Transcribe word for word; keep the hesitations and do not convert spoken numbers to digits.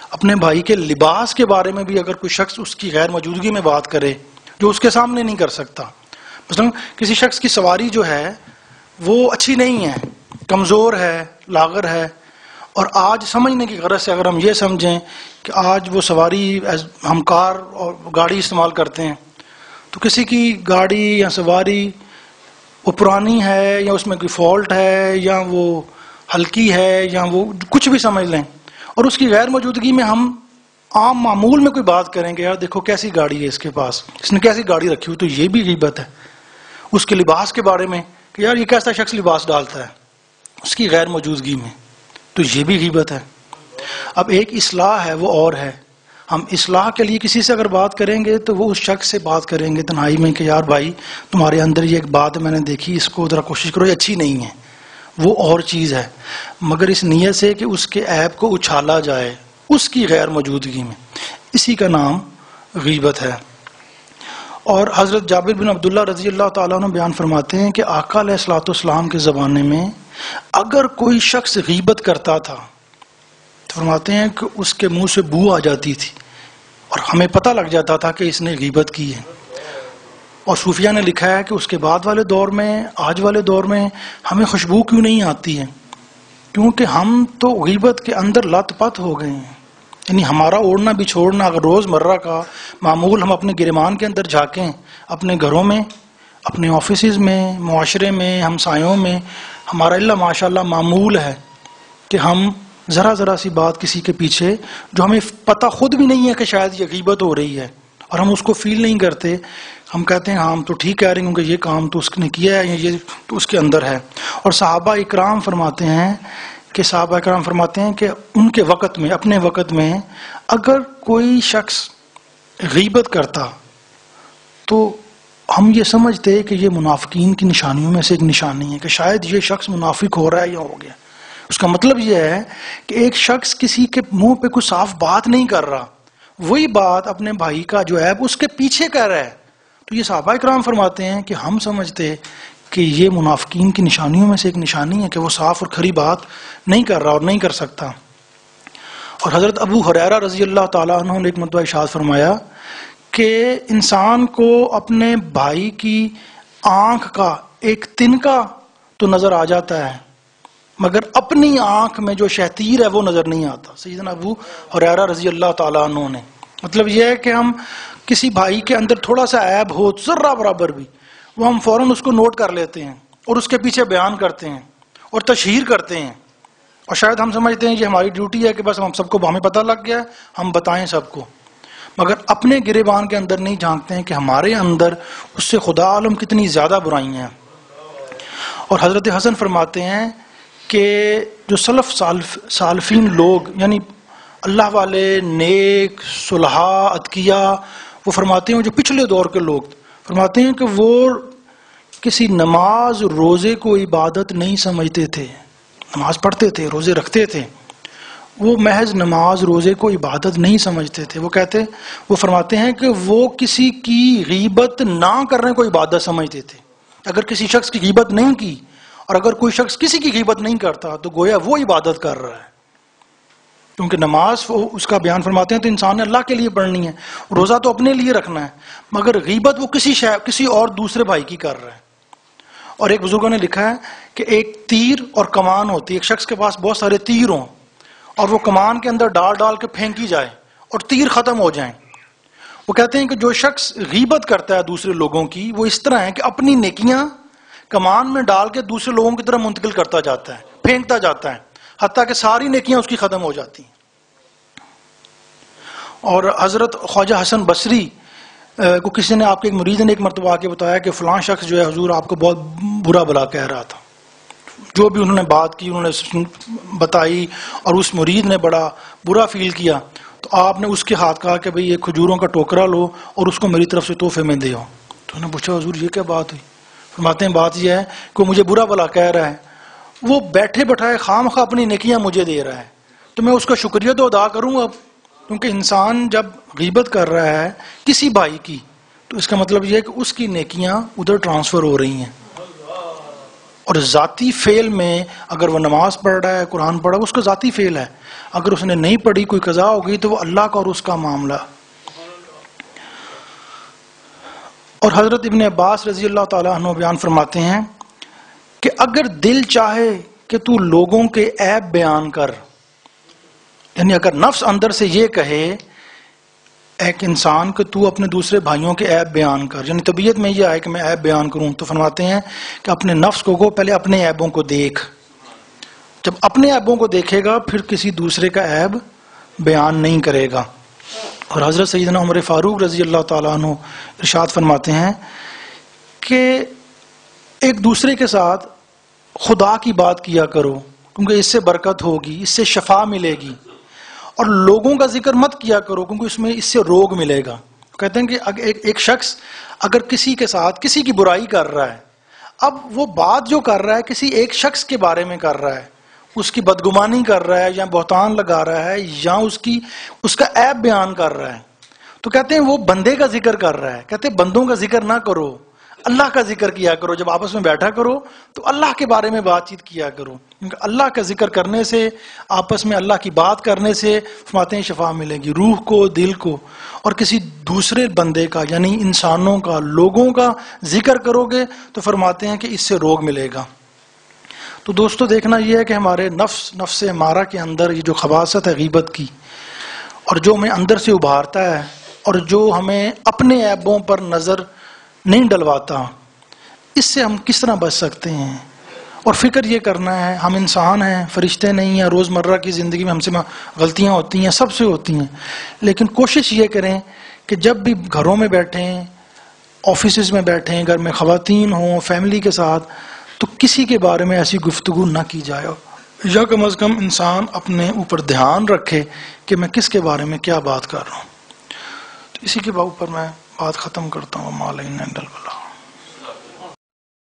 اپنے بھائی کے لباس کے بارے میں بھی اگر کوئی شخص اس کی غیر موجودگی میں بات کرے جو اس کے سامنے نہیں کر سکتا. مثلا کسی شخص کی سواری جو ہے وہ اچھی نہیں ہے, کمزور ہے, لاغر ہے, اور آج سمجھنے کی غرض سے اگر ہم یہ سمجھیں کہ آج وہ سواری ہم کار اور گاڑی استعمال کرتے ہیں, تو کسی کی گاڑی یا سواری وہ پرانی ہے یا اس میں کوئی فالٹ ہے یا وہ ہلکی ہے یا وہ کچھ بھی سمجھ لیں, اور اس کی غیر موجودگی میں ہم عام معمول میں کوئی بات کریں گے, یار دیکھو کیسی گاڑی ہے اس کے پاس, اس نے کیسی گاڑی رکھی ہوئی, تو یہ بھی غیبت ہے. اس کے لباس کے بارے میں کہ یار یہ کیسا شخص لباس ڈالتا ہے اس کی غیر موجودگی میں, تو یہ بھی غیبت ہے. اب ایک اصلاح ہے وہ اور ہے. ہم اصلاح کے لیے کسی سے اگر بات کریں گے تو وہ اس شخص سے بات کریں گے تنہائی میں کہ یار بھائی تمہارے اندر یہ ایک بات میں نے دیکھی, اس کو ذرا کوشش کرو, یہ اچھی نہیں ہے, وہ اور چیز ہے, مگر اس نیت سے کہ اس کے عیب کو اچھالا جائے اس کی غیر موجودگی میں, اسی کا نام غیبت ہے. اور حضرت جابر بن عبداللہ رضی اللہ تعالیٰ عنہ بیان فرماتے ہیں کہ آقا علیہ الصلوۃ والسلام کے زمانے میں اگر کوئی شخص غیبت کرتا تھا تو فرماتے ہیں کہ اس کے منہ سے بو آ جاتی تھی اور ہمیں پتہ لگ جاتا تھا کہ اس نے غیبت کی ہے. اور صوفیہ نے لکھا ہے کہ اس کے بعد والے دور میں, آج والے دور میں ہمیں خوشبو کیوں نہیں آتی ہے, کیونکہ ہم تو غیبت کے اندر لت پت ہو گئے ہیں. یعنی ہمارا اوڑھنا بھی چھوڑنا اگر روز مرہ کا معمول ہم اپنے گرمان کے اندر جھانکیں, اپنے گھروں میں, اپنے آفیسز میں, معاشرے میں, ہمسایوں میں, ہمارا اللہ ماشاء اللہ معمول ہے کہ ہم ذرا ذرا سی بات کسی کے پیچھے جو ہمیں پتہ خود بھی نہیں ہے کہ شاید یہ غیبت ہو رہی ہے اور ہم اس کو فیل نہیں کرتے, ہم کہتے ہیں ہاں ہم تو ٹھیک کہہ رہے ہیں کیونکہ یہ کام تو اس نے کیا ہے, یہ تو اس کے اندر ہے. اور صحابہ اکرام فرماتے ہیں کہ صحابہ اکرام فرماتے ہیں کہ ان کے وقت میں, اپنے وقت میں اگر کوئی شخص غیبت کرتا تو ہم یہ سمجھتے کہ یہ منافقین کی نشانیوں میں سے ایک نشانی ہے کہ شاید یہ شخص منافق ہو رہا ہے یا ہو گیا. اس کا مطلب یہ ہے کہ ایک شخص کسی کے منہ پہ کوئی صاف بات نہیں کر رہا, وہی بات اپنے بھائی کا جو ہے اس کے پیچھے کر رہا ہے. تو یہ صحابہ اکرام فرماتے ہیں کہ ہم سمجھتے کہ یہ منافقین کی نشانیوں میں سے ایک نشانی ہے کہ وہ صاف اور کھری بات نہیں کر رہا اور نہیں کر سکتا. اور حضرت ابو ہریرہ رضی اللہ تعالیٰ عنہ نے ایک مرتبہ ارشاد فرمایا کہ انسان کو اپنے بھائی کی آنکھ کا ایک تنکا تو نظر آ جاتا ہے مگر اپنی آنکھ میں جو شہتیر ہے وہ نظر نہیں آتا. سیدنا ابو ہریرہ رضی اللہ تعالیٰ عنہ نے, مطلب یہ ہے کہ ہم کسی بھائی کے اندر تھوڑا سا عیب ہو ذرہ برابر بھی, وہ ہم فوراً اس کو نوٹ کر لیتے ہیں اور اس کے پیچھے بیان کرتے ہیں اور تشہیر کرتے ہیں, اور شاید ہم سمجھتے ہیں یہ ہماری ڈیوٹی ہے کہ بس ہم سب کو ہمیں پتہ لگ گیا ہم بتائیں سب کو, مگر اپنے گریبان کے اندر نہیں جھانکتے ہیں کہ ہمارے اندر اس سے خدا عالم کتنی زیادہ برائیاں ہیں. اور حضرت حسن فرماتے ہیں کہ جو سلف سالف سالفین لوگ یعنی اللہ والے نیک صلحاء اتقیاء, وہ فرماتے ہیں جو پچھلے دور کے لوگ فرماتے ہیں کہ وہ کسی نماز روزے کو عبادت نہیں سمجھتے تھے. نماز پڑھتے تھے, روزے رکھتے تھے, وہ محض نماز روزے کو عبادت نہیں سمجھتے تھے. وہ کہتے وہ فرماتے ہیں کہ وہ کسی کی غیبت نہ کرنے کو عبادت سمجھتے تھے. اگر کسی شخص کی غیبت نہیں کی اور اگر کوئی شخص کسی کی غیبت نہیں کرتا تو گویا وہ عبادت کر رہا ہے, کیونکہ نماز اس کا بیان فرماتے ہیں تو انسان نے اللہ کے لیے پڑھنی ہے, روزہ تو اپنے لیے رکھنا ہے, مگر غیبت وہ کسی شے کسی اور دوسرے بھائی کی کر رہا ہے. اور ایک بزرگوں نے لکھا ہے کہ ایک تیر اور کمان ہوتی ہے, ایک شخص کے پاس بہت سارے تیر ہوں اور وہ کمان کے اندر ڈال ڈال کے پھینکی جائے اور تیر ختم ہو جائیں. وہ کہتے ہیں کہ جو شخص غیبت کرتا ہے دوسرے لوگوں کی وہ اس طرح ہے کہ اپنی نیکیاں کمان میں ڈال کے دوسرے لوگوں کی طرف منتقل کرتا جاتا ہے, پھینکتا جاتا ہے, حتیٰ کہ ساری نیکیاں اس کی ختم ہو جاتی ہیں. اور حضرت خواجہ حسن بصری کو کسی نے, آپ کے ایک مرید نے ایک مرتبہ آ کے بتایا کہ فلاں شخص جو ہے حضور آپ کو بہت برا بلا کہہ رہا تھا. جو بھی انہوں نے بات کی انہوں نے بتائی اور اس مرید نے بڑا برا فیل کیا, تو آپ نے اس کے ہاتھ کہا کہ بھئی یہ کھجوروں کا ٹوکرا لو اور اس کو میری طرف سے تحفے میں دے آؤ. تو انہوں نے پوچھا حضور یہ کیا بات ہوئی؟ فرماتے ہیں بات یہ ہے کہ مجھے برا بلا کہہ رہا ہے, وہ بیٹھے بٹھائے خام خواہ اپنی نیکیاں مجھے دے رہا ہے, تو میں اس کا شکریہ تو ادا کروں گا, کیونکہ انسان جب غیبت کر رہا ہے کسی بھائی کی تو اس کا مطلب یہ ہے کہ اس کی نیکیاں ادھر ٹرانسفر ہو رہی ہیں. اور ذاتی فعل میں اگر وہ نماز پڑھ رہا ہے، قرآن پڑھ رہا ہے، اس کا ذاتی فعل ہے. اگر اس نے نہیں پڑھی، کوئی قضا ہو گئی، تو وہ اللہ کا اور اس کا معاملہ. اور حضرت ابن عباس رضی اللہ تعالیٰ عنہ بیان فرماتے ہیں کہ اگر دل چاہے کہ تو لوگوں کے عیب بیان کر، یعنی اگر نفس اندر سے یہ کہے ایک انسان کہ تو اپنے دوسرے بھائیوں کے عیب بیان کر، یعنی طبیعت میں یہ آئے کہ میں عیب بیان کروں، تو فرماتے ہیں کہ اپنے نفس کو گو پہلے اپنے عیبوں کو دیکھ. جب اپنے عیبوں کو دیکھے گا پھر کسی دوسرے کا عیب بیان نہیں کرے گا. اور حضرت سیدنا عمر فاروق رضی اللہ تعالیٰ عنہ ارشاد فرماتے ہیں کہ ایک دوسرے کے ساتھ خدا کی بات کیا کرو، کیونکہ اس سے برکت ہوگی، اس سے شفا ملے گی. اور لوگوں کا ذکر مت کیا کرو، کیونکہ اس میں اس سے روگ ملے گا. کہتے ہیں کہ ایک, ایک شخص اگر کسی کے ساتھ کسی کی برائی کر رہا ہے، اب وہ بات جو کر رہا ہے کسی ایک شخص کے بارے میں کر رہا ہے، اس کی بدگمانی کر رہا ہے یا بہتان لگا رہا ہے یا اس کی اس کا عیب بیان کر رہا ہے، تو کہتے ہیں وہ بندے کا ذکر کر رہا ہے. کہتے ہیں بندوں کا ذکر نہ کرو، اللہ کا ذکر کیا کرو. جب آپس میں بیٹھا کرو تو اللہ کے بارے میں بات چیت کیا کرو، کیونکہ اللہ کا ذکر کرنے سے، آپس میں اللہ کی بات کرنے سے فرماتے ہیں شفا ملے گی روح کو، دل کو. اور کسی دوسرے بندے کا یعنی انسانوں کا، لوگوں کا ذکر کرو گے تو فرماتے ہیں کہ اس سے روگ ملے گا. تو دوستو دیکھنا یہ ہے کہ ہمارے نفس نفس امارہ کے اندر یہ جو خباثت ہے غیبت کی، اور جو ہمیں اندر سے ابھارتا ہے اور جو ہمیں اپنے عیبوں پر نظر نہیں ڈلواتا، اس سے ہم کس طرح بچ سکتے ہیں. اور فکر یہ کرنا ہے ہم انسان ہیں، فرشتے نہیں ہیں. روزمرہ کی زندگی میں ہم سے غلطیاں ہوتی ہیں، سب سے ہوتی ہیں، لیکن کوشش یہ کریں کہ جب بھی گھروں میں بیٹھیں، آفیسز میں بیٹھیں، گھر میں خواتین ہوں، فیملی کے ساتھ، تو کسی کے بارے میں ایسی گفتگو نہ کی جائے، یا کم از کم انسان اپنے اوپر دھیان رکھے کہ میں کس کے بارے میں کیا بات کر رہا ہوں. تو اسی کے اوپر میں بات ختم کرتا ہوں. مالین